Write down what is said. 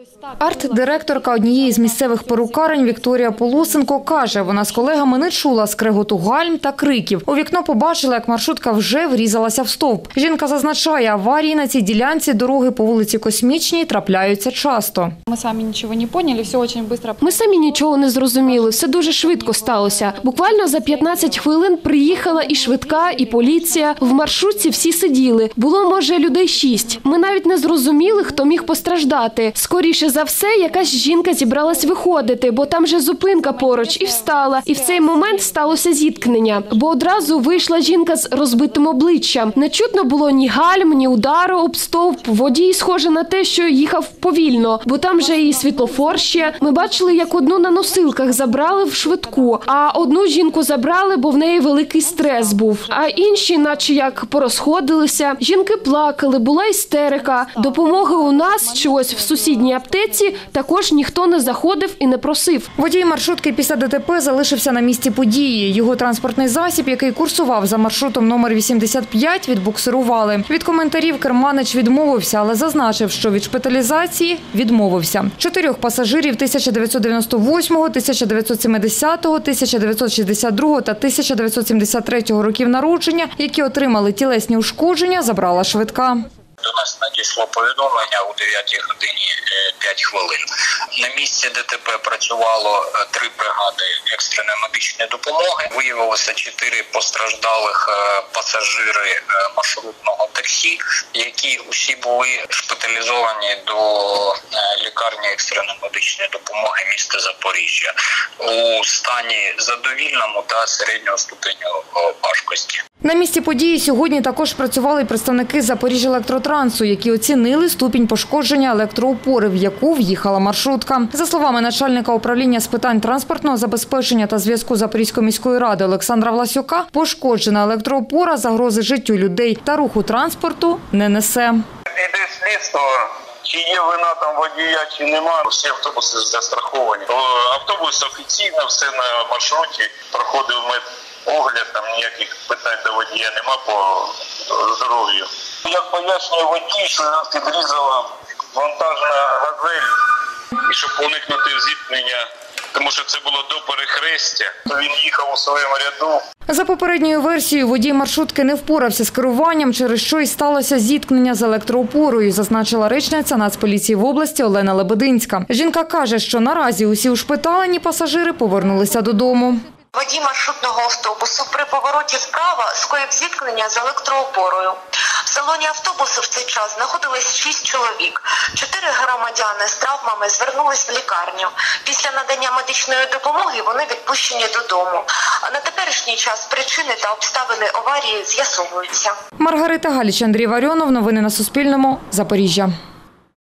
Арт-директорка однієї з місцевих перукарень Вікторія Полосенко каже, вона з колегами не чула скреготу гальм та криків. У вікно побачила, як маршрутка вже врізалася в стовп. Жінка зазначає, аварії на цій ділянці дороги по вулиці Космічній трапляються часто. Ми самі нічого не поняли, все дуже швидко. Ми самі нічого не зрозуміли, все дуже швидко сталося. Буквально за 15 хвилин приїхала і швидка, і поліція. В маршрутці всі сиділи. Було, може, людей 6. Ми навіть не зрозуміли, хто міг постраждати. Скоріше за все, якась жінка зібралась виходити, бо там же зупинка поруч, і встала. І в цей момент сталося зіткнення, бо одразу вийшла жінка з розбитим обличчям. Не чутно було ні гальм, ні удару об стовп. Водій схоже на те, що їхав повільно, бо там же і світлофор ще. Ми бачили, як одну на носилках забрали в швидку, а одну жінку забрали, бо в неї великий стрес був. А інші, наче як порозходилися. Жінки плакали, була істерика. Допомоги у нас чи ось в сусідній аптеці також ніхто не заходив і не просив. Водій маршрутки після ДТП залишився на місці події. Його транспортний засіб, який курсував за маршрутом номер 85, відбуксирували. Від коментарів керманич відмовився, але зазначив, що від шпиталізації відмовився. 4 пасажирів 1998, 1970, 1962 та 1973 років народження, які отримали тілесні ушкодження, забрала швидка. До нас надійшло повідомлення у 9 годині 5 хвилин. На місці ДТП працювало 3 бригади екстреної медичної допомоги. Виявилося 4 постраждалих пасажири маршрутного таксі, які усі були шпиталізовані до лікарні екстреної медичної допомоги міста Запоріжжя у стані задовільному та середнього ступеню важкості. На місці події сьогодні також працювали представники Запоріжжя-Електротрансу, які оцінили ступінь пошкодження електроопори, в яку в'їхала маршрутка. За словами начальника управління з питань транспортного забезпечення та зв'язку Запорізької міської ради Олександра Власюка, пошкоджена електроопора загрози життю людей та руху транспорту не несе. Іде слідство, чи є вина там водія, чи немає. Всі автобуси застраховані. Автобус офіційно, все на маршруті, проходив медогляд, там ніяких питань до водія нема по здоров'ю. Як пояснює водій, що підрізала вантажна газель, і щоб уникнути зіткнення, тому що це було до перехрестя, то він їхав у своєму ряду. За попередньою версією, водій маршрутки не впорався з керуванням, через що й сталося зіткнення з електроопорою, зазначила речниця Нацполіції в області Олена Лебединська. Жінка каже, що наразі усі ушпиталені пасажири повернулися додому. Водій маршрутного автобусу при повороті вправо скоїв зіткнення з електроопорою. В салоні автобусу в цей час знаходились 6 чоловік. 4 громадяни з травмами звернулись в лікарню. Після надання медичної допомоги вони відпущені додому. А на теперішній час причини та обставини аварії з'ясовуються. Маргарита Галіч, Андрій Варіонов. Новини на Суспільному. Запоріжжя.